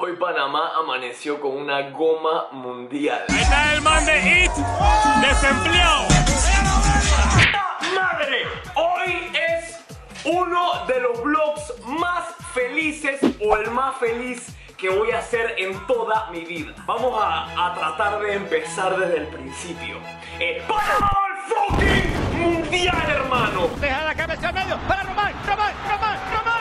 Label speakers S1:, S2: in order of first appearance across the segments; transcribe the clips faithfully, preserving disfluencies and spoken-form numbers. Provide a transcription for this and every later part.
S1: Hoy Panamá amaneció con una goma mundial.
S2: Ahí está el man de It, desempleado.
S1: ¡Madre! Hoy es uno de los vlogs más felices o el más feliz que voy a hacer en toda mi vida. Vamos a, a tratar de empezar desde el principio. Eh, ¡Panamá al fucking mundial, hermano!
S2: Deja la cabeza al medio para Román, Román, Román, Román.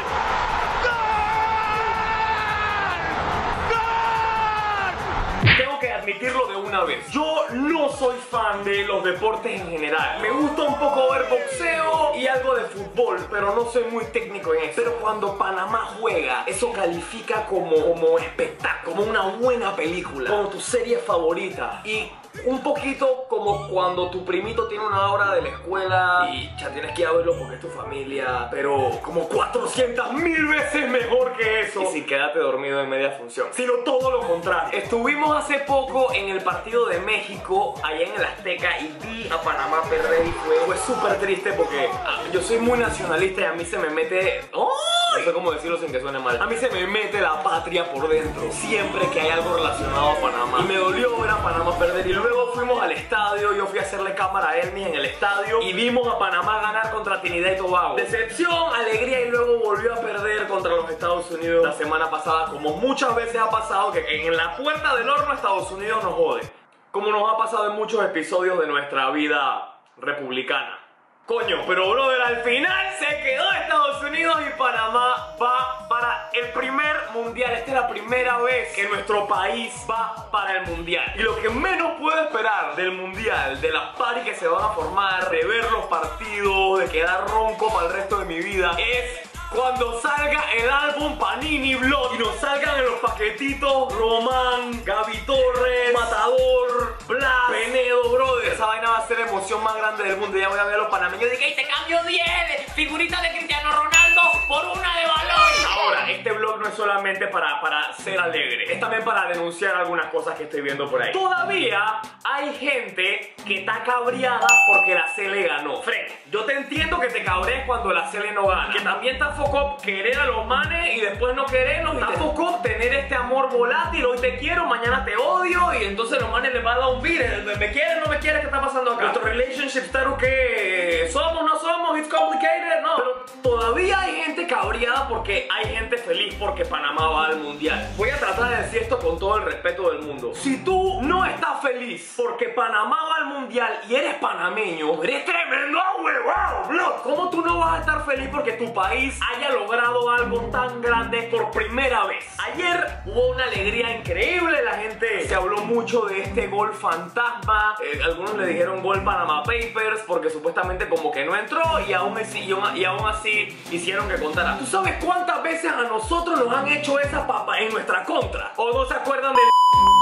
S1: Tengo que admitirlo de una vez. Yo no soy fan de los deportes en general. Me gusta un poco ver boxeo y algo de fútbol, pero no soy muy técnico en eso. Pero cuando Panamá juega, eso califica como, como espectáculo, como una buena película, como tu serie favorita. Y un poquito como cuando tu primito tiene una hora de la escuela y ya tienes que ir a verlo porque es tu familia, pero como cuatrocientas mil veces mejor que eso. Y sin quedarte dormido en media función, sino todo lo contrario. Estuvimos hace poco en el partido de México allá en el Azteca y vi a Panamá perder y fue, fue súper triste porque ah, yo soy muy nacionalista y a mí se me mete... ¡Oh! No sé cómo decirlo sin que suene mal. A mí se me mete la patria por dentro siempre que hay algo relacionado a Panamá. Y me dolió ver a Panamá perder. Y luego fuimos al estadio. Yo fui a hacerle cámara a Elmi en el estadio y vimos a Panamá ganar contra Trinidad y Tobago. Decepción, alegría y luego volvió a perder contra los Estados Unidos la semana pasada, como muchas veces ha pasado, que en la puerta del horno Estados Unidos nos jode, como nos ha pasado en muchos episodios de nuestra vida republicana. Coño, pero brother, al final se quedó Estados Unidos y Panamá va para el primer mundial. Esta es la primera vez que nuestro país va para el mundial. Y lo que menos puedo esperar del mundial, de las parties que se van a formar, de ver los partidos, de quedar ronco para el resto de mi vida, es cuando salga el álbum Panini Vlog y nos salgan en los paquetitos Román, Gaby Torres, Matador, Blas, Penedo, brother. Esa vaina va a ser la emoción más grande del mundo. Ya voy a ver a los panameños de que te cambio diez figuritas de Cristiano Ronaldo por una de valor. Ahora, este vlog no es solamente para, para ser alegre, es también para denunciar algunas cosas que estoy viendo por ahí. Todavía hay gente que está cabreada porque la Sele ganó. Fred, yo te entiendo que te cabrees cuando la Sele no gana, que también está focó querer a los manes y después no quererlos. Está focó tener este amor volátil. Hoy te quiero, mañana te odio. Y entonces los manes les va a dar un virus. ¿Me quieres, no me quieres? ¿Qué está pasando acá? Nuestro relationship está que somos, no somos, it's complicated, no. Pero todavía hay gente cabreada porque hay gente feliz porque Panamá va al mundial. Voy a tratar de decir esto con todo el respeto del mundo. Si tú no estás feliz porque Panamá va al mundial y eres panameño, eres tremendo ahuevado, bro. ¿Cómo tú no vas a estar feliz porque tu país haya logrado algo tan grande por primera vez? Ayer hubo una alegría increíble, la gente se habló mucho de este gol fantasma, eh, algunos le dijeron gol Panama Papers porque supuestamente como que no entró y aún así, y aún, y aún así hicieron que contara. ¿Tú sabes cuántas veces a nosotros nos han hecho esa papa en nuestra contra? ¿O no se acuerdan del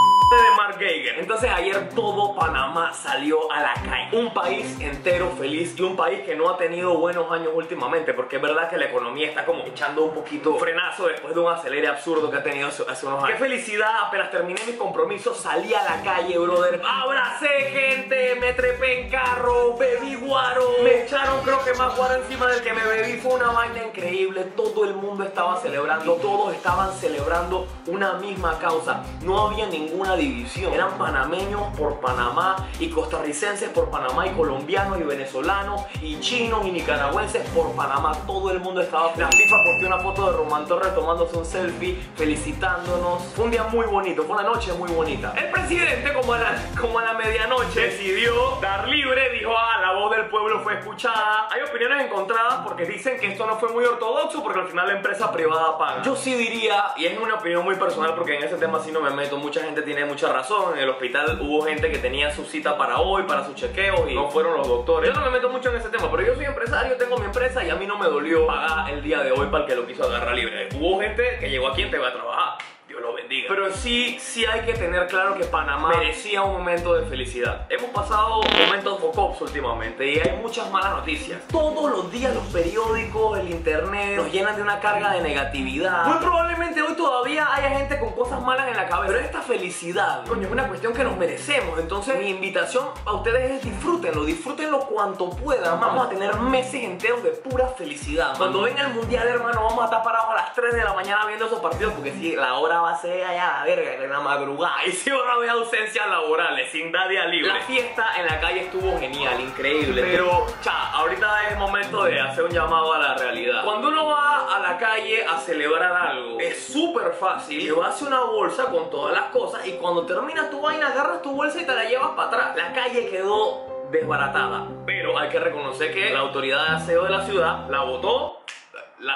S1: de Mark Geiger? Entonces ayer todo Panamá salió a la calle. Un país entero feliz y un país que no ha tenido buenos años últimamente, porque es verdad que la economía está como echando un poquito frenazo después de un acelere absurdo que ha tenido hace, hace unos años. Qué felicidad, apenas terminé mis compromisos salí a la calle, brother. Abracé gente, me trepé en carro, bebí guaro, me echaron creo que más guaro encima del que me bebí. Fue una vaina increíble, todo el mundo estaba celebrando, todos estaban celebrando una misma causa. No había ninguna división, eran panameños por Panamá y costarricenses por Panamá y colombianos y venezolanos y chinos y nicaragüenses por Panamá. Todo el mundo estaba feliz. La FIFA posteó una foto de Román Torres tomándose un selfie felicitándonos. Fue un día muy bonito, fue una noche muy bonita. El presidente como a la, como a la medianoche decidió dar libre, dijo ah, la voz del pueblo fue escuchada. Hay opiniones encontradas porque dicen que esto no fue muy ortodoxo porque al final la empresa privada paga. Yo sí diría, y es una opinión muy personal porque en ese tema sí no me meto, mucha gente tiene mucha razón. En el hospital hubo gente que tenía su cita para hoy, para su chequeo y no fueron los doctores. Yo no me meto mucho en ese tema, pero yo soy empresario, tengo mi empresa y a mí no me dolió pagar el día de hoy para el que lo quiso agarrar libre. Hubo gente que llegó aquí y te va a trabajar. Dios lo bendiga. Pero sí, sí hay que tener claro que Panamá merecía un momento de felicidad. Hemos pasado momentos jocosos últimamente y hay muchas malas noticias. Todos los días los periódicos, el internet nos llenan de una carga de negatividad. Muy probablemente hoy todavía haya gente con cosas malas en la cabeza, pero esta felicidad, coño, es una cuestión que nos merecemos. Entonces mi invitación a ustedes es disfrútenlo, disfrútenlo cuanto puedan. Vamos a tener meses enteros de pura felicidad. Cuando venga el mundial, hermano, vamos a estar parados a las tres de la mañana viendo esos partidos porque sí, la hora va a ser llega ya a la verga en la madrugada y si van a haber ausencias laborales sin dar día libre. La fiesta en la calle estuvo genial, increíble. Pero, cha, ahorita es momento de hacer un llamado a la realidad. Cuando uno va a la calle a celebrar algo, es súper fácil llevarse una bolsa con todas las cosas y cuando termina tu vaina agarras tu bolsa y te la llevas para atrás. La calle quedó desbaratada, pero hay que reconocer que la autoridad de aseo de la ciudad la botó, la...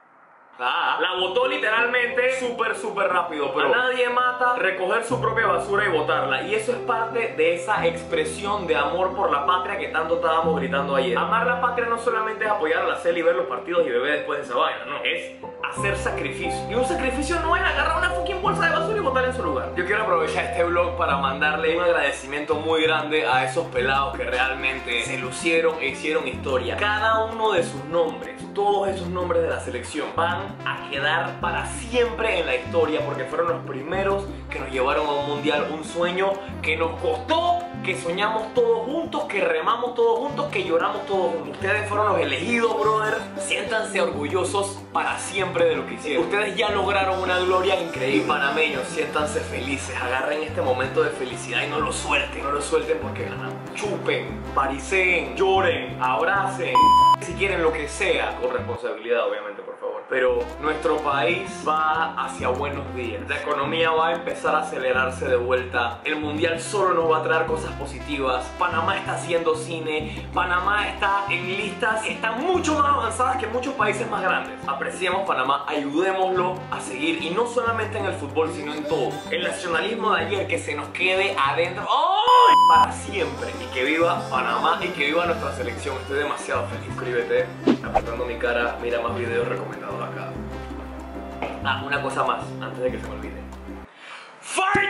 S1: Ah, la botó literalmente súper súper rápido. Pero a nadie mata recoger su propia basura y botarla. Y eso es parte de esa expresión de amor por la patria que tanto estábamos gritando ayer. Amar la patria no solamente es apoyar a la cel y ver los partidos y beber después de esa vaina, no, es hacer sacrificio. Y un sacrificio no es agarrar una fucking bolsa de basura y botarla en su lugar. Yo quiero aprovechar este vlog para mandarle un agradecimiento muy grande a esos pelados que realmente se lucieron e hicieron historia. Cada uno de sus nombres, todos esos nombres de la selección van a quedar para siempre en la historia porque fueron los primeros que nos llevaron a un mundial, un sueño que nos costó, que soñamos todos juntos, que remamos todos juntos, que lloramos todos juntos. Ustedes fueron los elegidos, brother. Siéntanse orgullosos para siempre de lo que hicieron. Ustedes ya lograron una gloria increíble. Panameños, siéntanse felices. Agarren este momento de felicidad y no lo suelten. No lo suelten porque ganan. Chupen, pariceen, lloren, abracen. Si quieren lo que sea, con responsabilidad, obviamente, por favor. Pero nuestro país va hacia buenos días. La economía va a empezar a acelerarse de vuelta. El mundial solo nos va a traer cosas positivas. Panamá está haciendo cine. Panamá está en listas que están mucho más avanzadas que muchos países más grandes. Apreciemos Panamá, ayudémoslo a seguir. Y no solamente en el fútbol, sino en todo. El nacionalismo de ayer que se nos quede adentro. ¡Oh! Para siempre. Y que viva Panamá y que viva nuestra selección. Estoy demasiado feliz. Suscríbete. Apretando mi cara, mira más videos recomendados acá. Ah, una cosa más, antes de que se me olvide. ¡Fire!